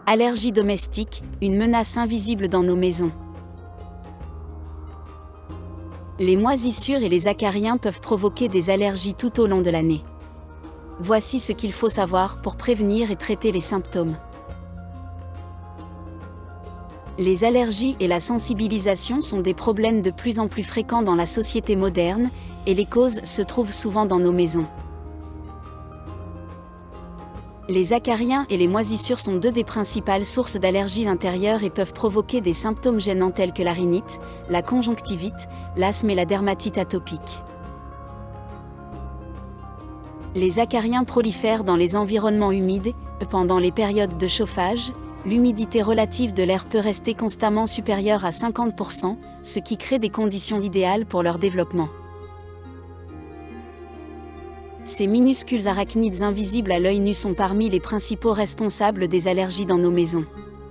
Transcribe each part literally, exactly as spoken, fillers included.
Allergies domestiques, une menace invisible dans nos maisons. Les moisissures et les acariens peuvent provoquer des allergies tout au long de l'année. Voici ce qu'il faut savoir pour prévenir et traiter les symptômes. Les allergies et la sensibilisation sont des problèmes de plus en plus fréquents dans la société moderne, et les causes se trouvent souvent dans nos maisons. Les acariens et les moisissures sont deux des principales sources d'allergies intérieures et peuvent provoquer des symptômes gênants tels que la rhinite, la conjonctivite, l'asthme et la dermatite atopique. Les acariens prolifèrent dans les environnements humides. Pendant les périodes de chauffage, l'humidité relative de l'air peut rester constamment supérieure à cinquante pour cent, ce qui crée des conditions idéales pour leur développement. Ces minuscules arachnides invisibles à l'œil nu sont parmi les principaux responsables des allergies dans nos maisons.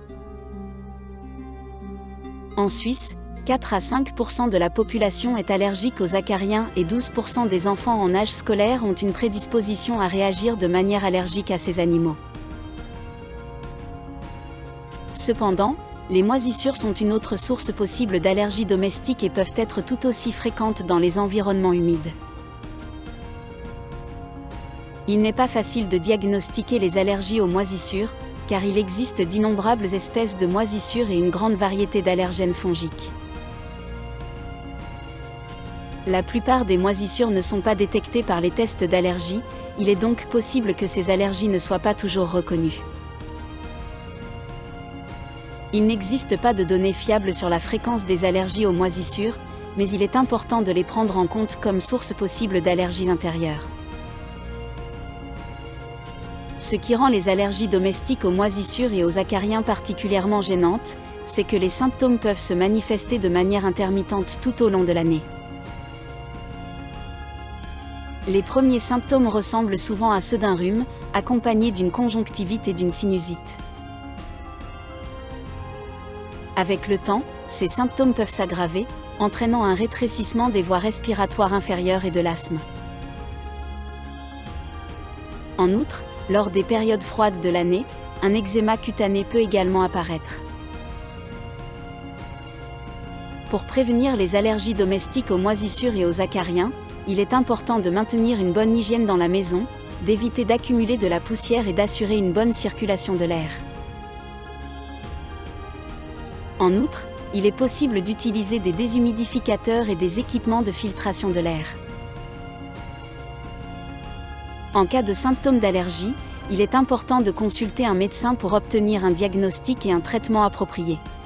En Suisse, quatre à cinq pour cent de la population est allergique aux acariens et douze pour cent des enfants en âge scolaire ont une prédisposition à réagir de manière allergique à ces animaux. Cependant, les moisissures sont une autre source possible d'allergies domestiques et peuvent être tout aussi fréquentes dans les environnements humides. Il n'est pas facile de diagnostiquer les allergies aux moisissures, car il existe d'innombrables espèces de moisissures et une grande variété d'allergènes fongiques. La plupart des moisissures ne sont pas détectées par les tests d'allergie, il est donc possible que ces allergies ne soient pas toujours reconnues. Il n'existe pas de données fiables sur la fréquence des allergies aux moisissures, mais il est important de les prendre en compte comme source possible d'allergies intérieures. Ce qui rend les allergies domestiques aux moisissures et aux acariens particulièrement gênantes, c'est que les symptômes peuvent se manifester de manière intermittente tout au long de l'année. Les premiers symptômes ressemblent souvent à ceux d'un rhume, accompagnés d'une conjonctivite et d'une sinusite. Avec le temps, ces symptômes peuvent s'aggraver, entraînant un rétrécissement des voies respiratoires inférieures et de l'asthme. En outre, lors des périodes froides de l'année, un eczéma cutané peut également apparaître. Pour prévenir les allergies domestiques aux moisissures et aux acariens, il est important de maintenir une bonne hygiène dans la maison, d'éviter d'accumuler de la poussière et d'assurer une bonne circulation de l'air. En outre, il est possible d'utiliser des déshumidificateurs et des équipements de filtration de l'air. En cas de symptômes d'allergie, il est important de consulter un médecin pour obtenir un diagnostic et un traitement approprié.